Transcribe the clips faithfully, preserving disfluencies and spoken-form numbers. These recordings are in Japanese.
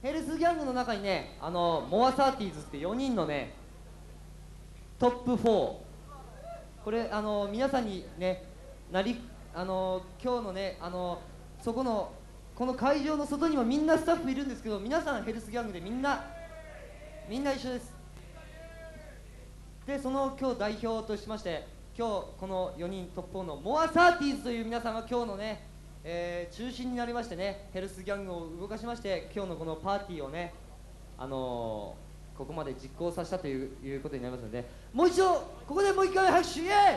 ヘルスギャングの中にね、あのモアサーティーズってよにんのねトップフォー、これあの皆さんにねなりあの今日のねあのそこのこの会場の外にもみんなスタッフいるんですけど、皆さんヘルスギャングでみんなみんな一緒です。でその今日代表としまして、今日このよにんトップフォーのモアサーティーズという皆さんが今日のね、えー、中心になりましてね、ヘルスギャングを動かしまして、今日のこのパーティーをね、あのー、ここまで実行させたという、いうことになりますので、もう一度ここでもう一回拍手、イエーイ、ヘ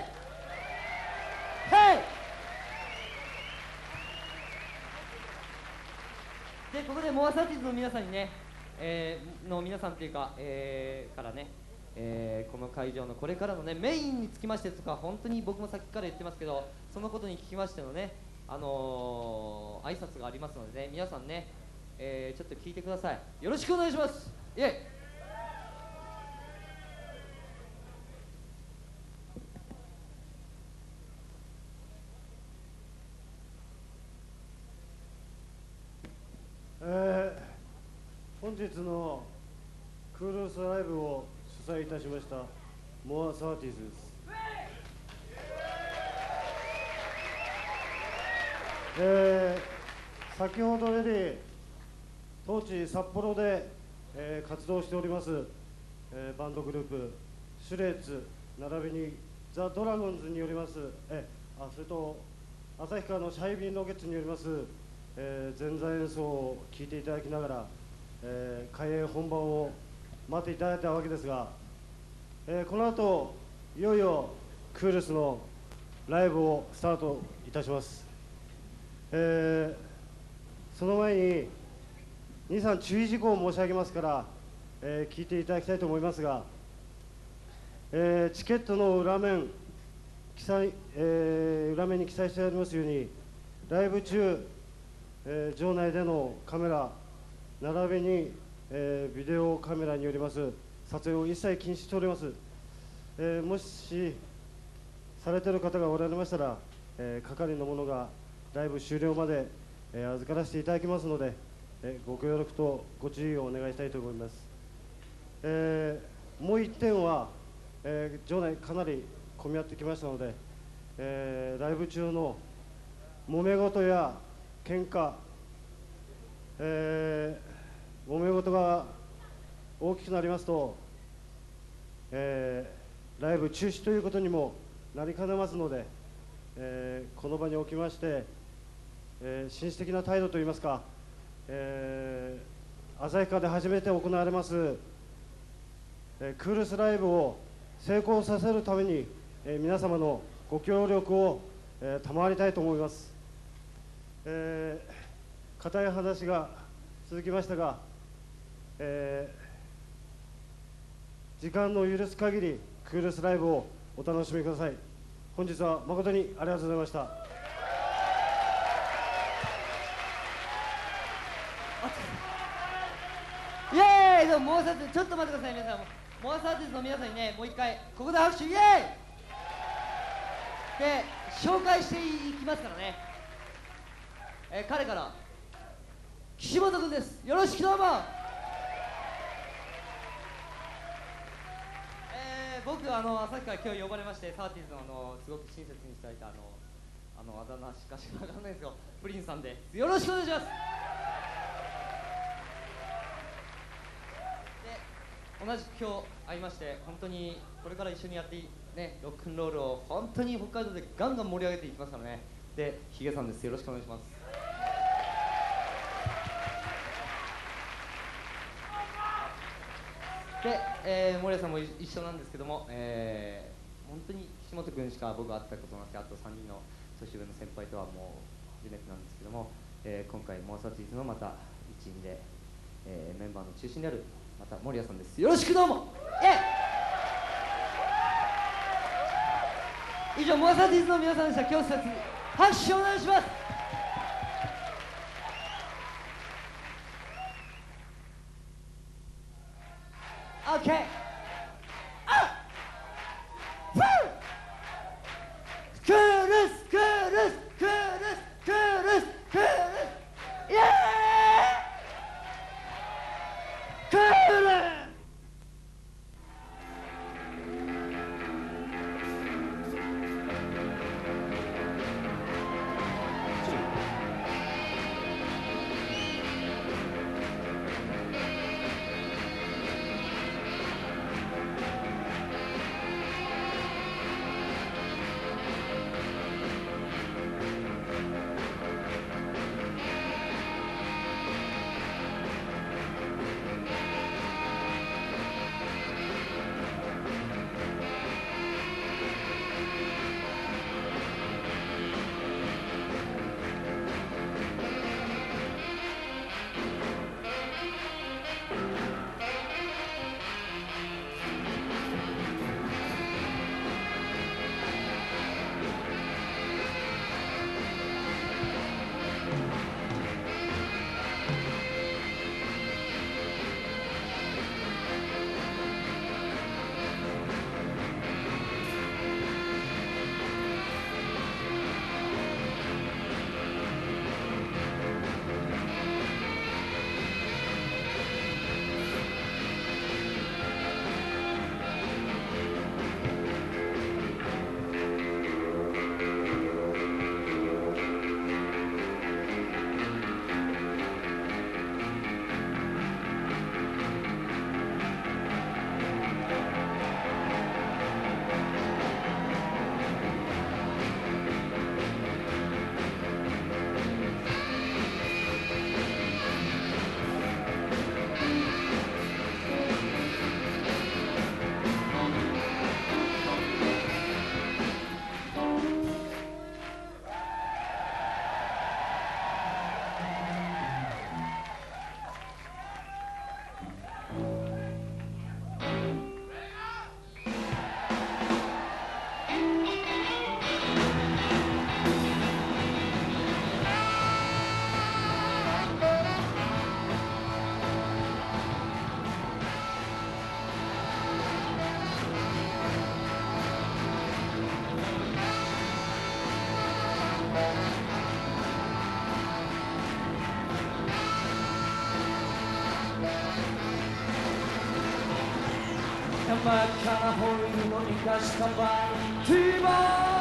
イ。でここでモアサーティーズの皆さんにね、えー、の皆さんというか、えー、からね、えー、この会場のこれからのねメインにつきましてとか、本当に僕もさっきから言ってますけど、そのことに聞きましてのね、あのー、挨拶がありますのでね、皆さんね、えー、ちょっと聞いてください。よろしくお願いします。イエイ。 えー、本日のクールスライブを主催いたしましたモアサーティーズです。えー、先ほどより当地札幌で、えー、活動しております、えー、バンドグループシュレッツ並びにザ・ドラゴンズによります、えあそれと旭川のシャイビンロケッツによります、えー、前座演奏を聴いていただきながら、えー、開演本番を待っていただいたわけですが、えー、この後いよいよクールスのライブをスタートいたします。えー、その前ににさん注意事項を申し上げますから、えー、聞いていただきたいと思いますが、えー、チケットの裏面記載、えー、裏面に記載してありますように、ライブ中、えー、場内でのカメラ並びに、えー、ビデオカメラによります撮影を一切禁止しております。えー、もしされている方がおられましたら、えー、係の者がライブ終了まで、えー、預からせていただきますので、えー、ご協力とご注意をお願いしたいと思います。えー、もう一点は、えー、場内かなり混み合ってきましたので、えー、ライブ中の揉め事や喧嘩、えー、揉め事が大きくなりますと、えー、ライブ中止ということにもなりかねますので、えー、この場におきまして、えー、紳士的な態度といいますか、えー、旭川で初めて行われます、えー、クールスライブを成功させるために、えー、皆様のご協力を、えー、賜りたいと思います。えー、固い話が続きましたが、えー、時間の許す限りクールスライブをお楽しみください。本日は誠にありがとうございました。 イエーイ。でもモアサーティーズ、ちょっと待ってください皆さん。モアサーティーズの皆さんにね、もう一回ここで拍手、イエーイで紹介していきますからね。えー、彼から岸本君です。よろしくどうも。えー、僕あの旭川今日呼ばれまして、サーティーズのあのすごく親切にいただいたあのあのあだ名しかしわかんないですけど、プリンさんです。よろしくお願いします。同じく今日会いまして、本当にこれから一緒にやってね、ロックンロールを本当に北海道でガンガン盛り上げていきますからね。で、ヒゲさんです。よろしくお願いします。で、えー、森谷さんも一緒なんですけども、えー、本当に岸本君しか僕は会ったことなくて、あとさんにんの年上の先輩とはもう初めてなんですけども、えー、今回モアサーティーズのまた一員で、えー、メンバーの中心であるまた森谷さんです。よろしくどうも。え以上モアサーティーズの皆さんでした。今日拍手お願いします。オッケー。あっクールスクールスクールスクールスクールスイエーイ。 真っ赤なホイールの生かしたバンティーバ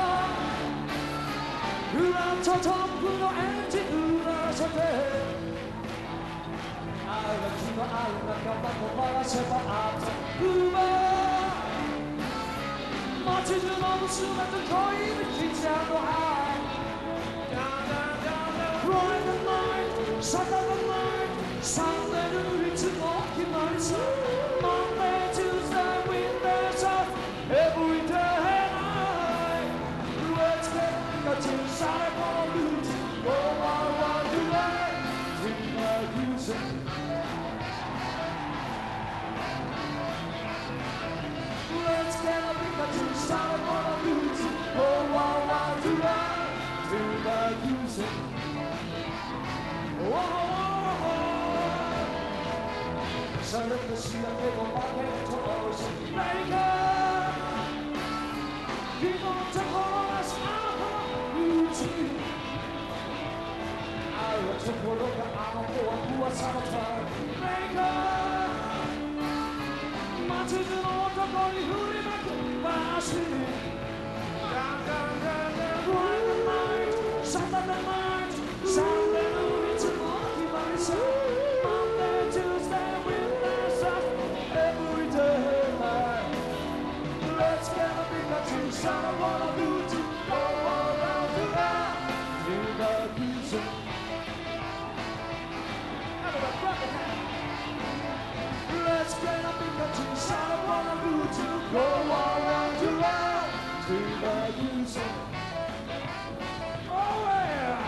ーフラントトップのエンジン揺らせてあがきのある仲間と回せばあっという間街中の娘と恋人ちゃんの愛 Friday night, Saturday night, Sunday のいつも決まりさ Monday, Tuesday, Wednesday, every day night Let's get Pikachu, Saturday blues Go on, on tonight Take my music Let's get a Pikachu, Saturday blues Go on, on tonight Take my musicされた仕上げのバケットをしメイカー君のところがスマートのうちあるところがあの子は噂のタイメイカー街中の男に振りまくバーシー Friday night, Saturday night, Sunday のいつも決まりさ Monday, Tuesday, Wednesday, every day night Let's get a Pikachu, son of what I do to go around the night Feel the music Everybody rock it Let's get a Pikachu, son of what I do to go around the night Feel the music Oh yeah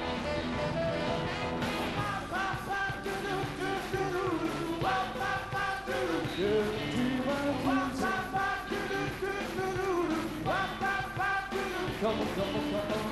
Come on, come on, come on.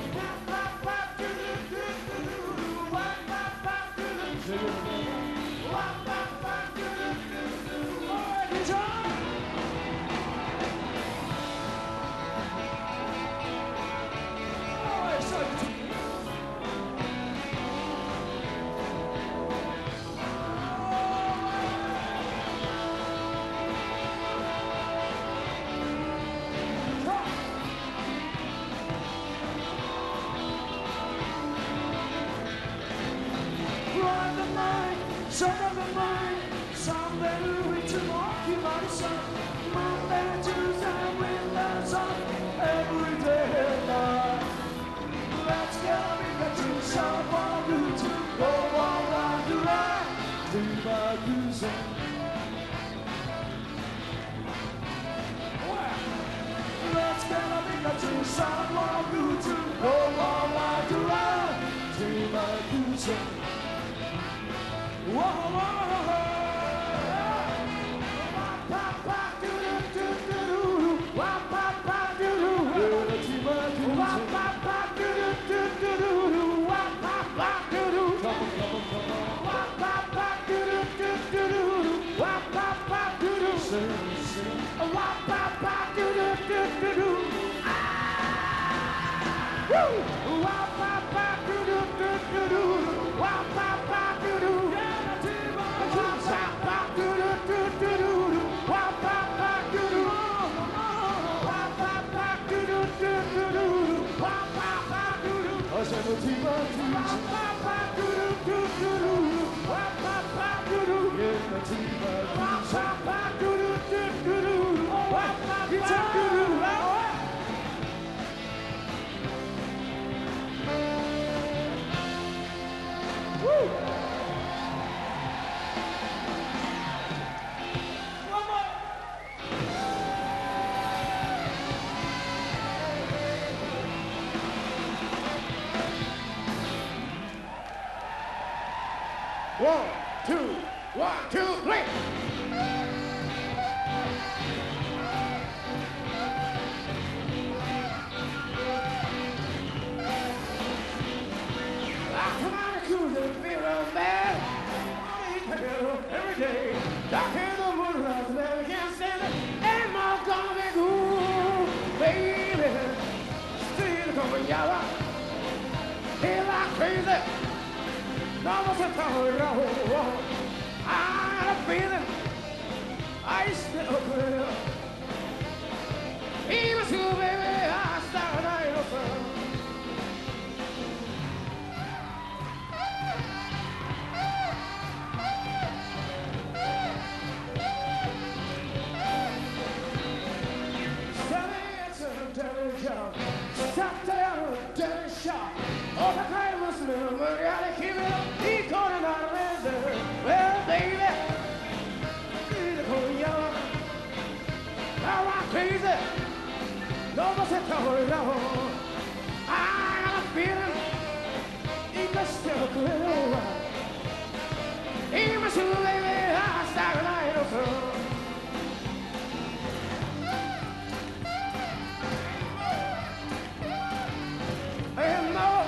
Saturday night, Sunday のいつも決まりさ Monday, Tuesday, Wednesday, every day night Let's get a Pikachu, someone new to go on round the line Do my music Let's get a Pikachu, someone new to go on round the line Do my music Whoa, whoa, whoa, whoa. One, two, one, two, three. I come out of cool and feel bad. Every day, dark in the moonlight, never can stand it. Ain't more gonna be cool, baby. Still coming yellow, feel like crazy. No more to tell you. I got a feeling 愛しておくれよ今すぐベイベー明日がないのささったやる電車お高い娘の無理やり君のいい子になるねんで Well baby 今夜は I'm crazy 飲ませた俺らを I got a feeling 生かしておくれよ今すぐ baby 明日がないのさAnd no,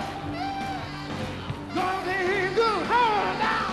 gonna be good. Hold on now.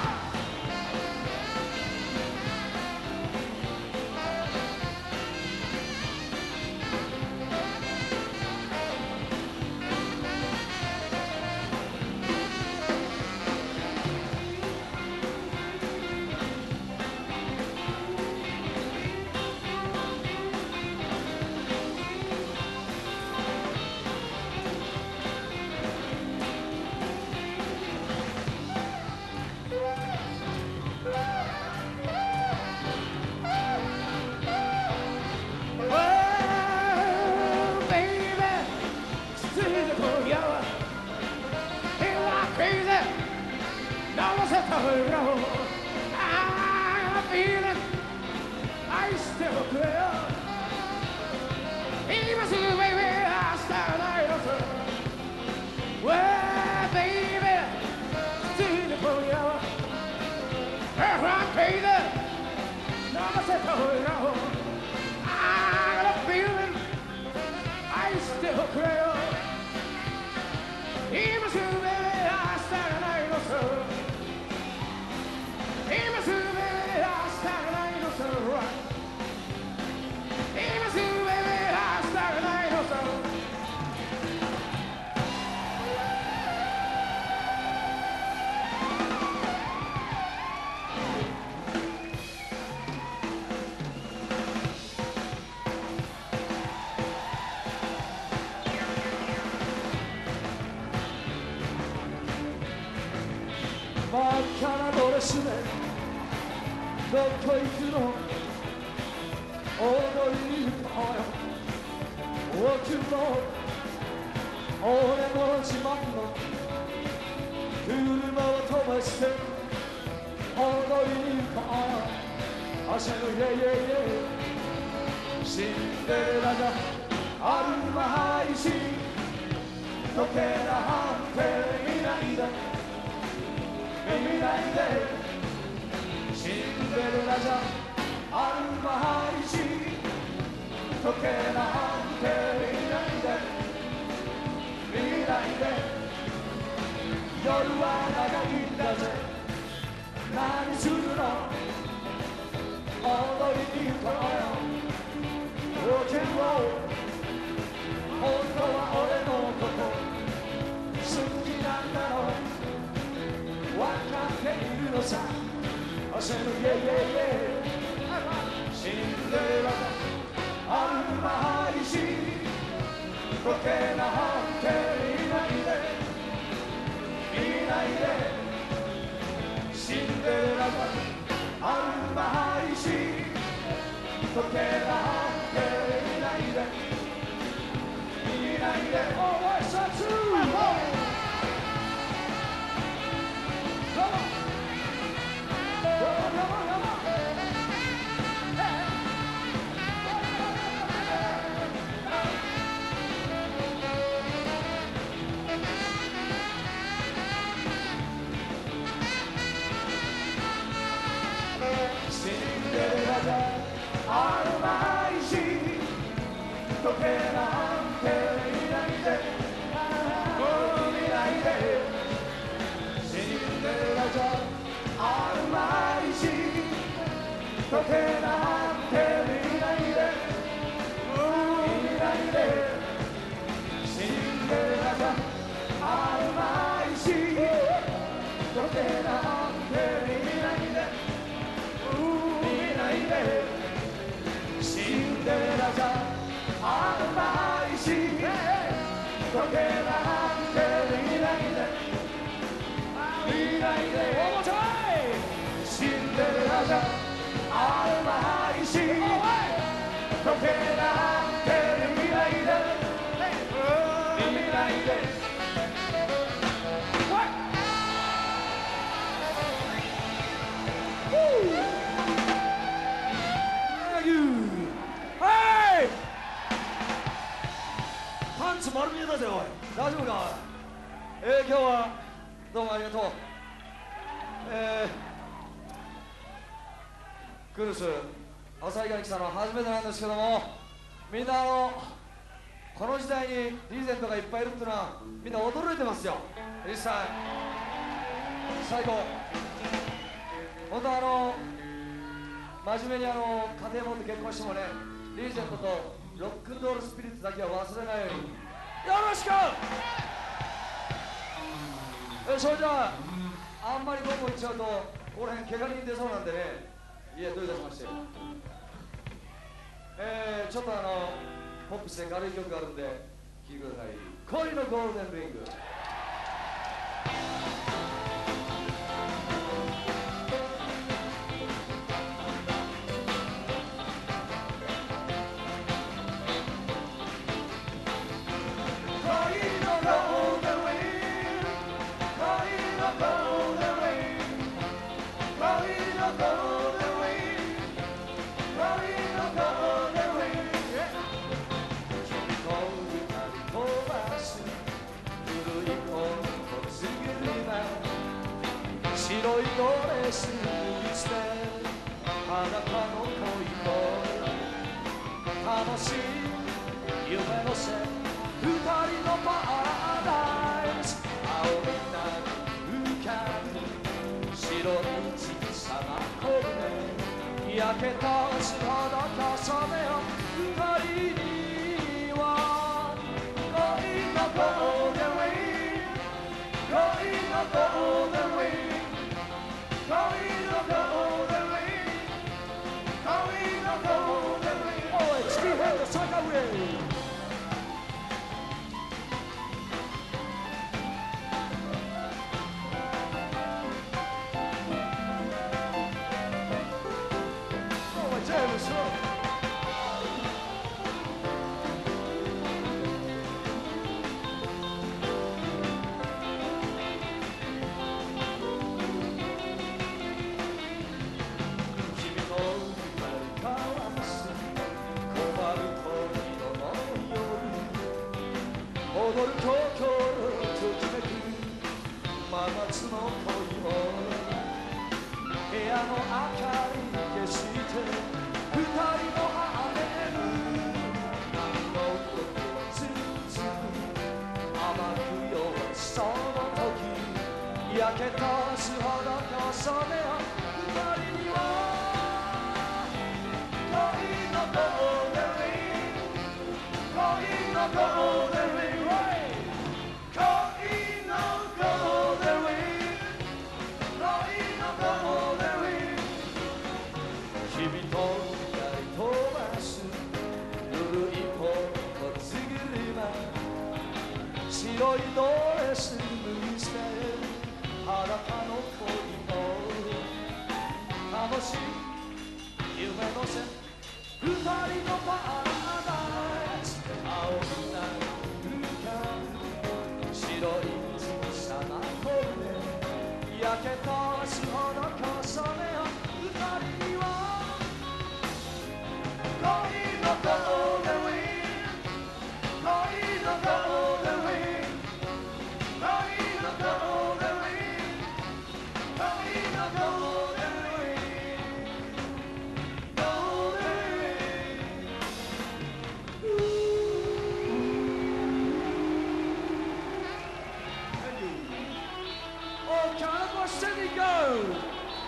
じゃあるまいし溶けなってる未来で未来でパンツ丸見えだぜおい大丈夫かえー、今日はどうもありがとうえー、クルス朝以外に来たのは初めてなんですけどもみんなあのこの時代にリーゼントがいっぱいいるっていうのはみんな驚いてますよ実際最高本当あの真面目にあの家庭持って結婚してもねリーゼントとロックンロールスピリッツだけは忘れないようによろしくえそれじゃああんまりどこ行っちゃうとここら辺怪我人出そうなんでねいえどういたしましてえー、ちょっとあのポップスで軽い曲があるんで聴いてください恋のゴールデンリング白いドレスにして裸の恋を楽しい夢のせ二人のパラダイス青みなに浮かぶ白い小さな小舟焼けた血肌重ねよ二人には恋のゴールデンウィーク恋のゴールデンウィーク恋のゴールデンウィーク恋のゴールデンウィークおいチキンヘッド坂上おいジェームス踊る東京のときめく真夏の恋も部屋の明かり消して二人のハーレムの音つつ甘くよその時焼けた素肌重ねよ二人には恋のゴールデンウィーク恋のゴールデンウィーク君とやり飛ばすぬるいポンコツ車白いドレス脱ぎ捨て裸の恋も楽しい夢のせ二人のパラダイス青みな浮かぶ白い小さな小舟焼けた足ほど重ねよ二人には恋のゴールデンウィーク恋のゴールデンウィーク恋のゴールデンウィーク恋のゴールデンウィークゴールデンウィーク Oh, California, Sydney, go!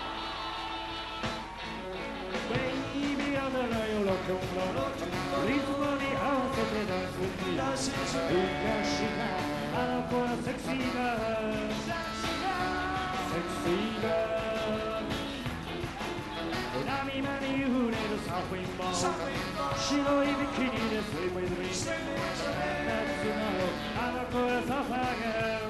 Baby あなたよロックンロールリズムに合わせてダンスに昔があの子はセクシーだセクシーだ波間に揺れるサーフィンボード白いビキニでスイムイズミ夏のあの子はサファーガール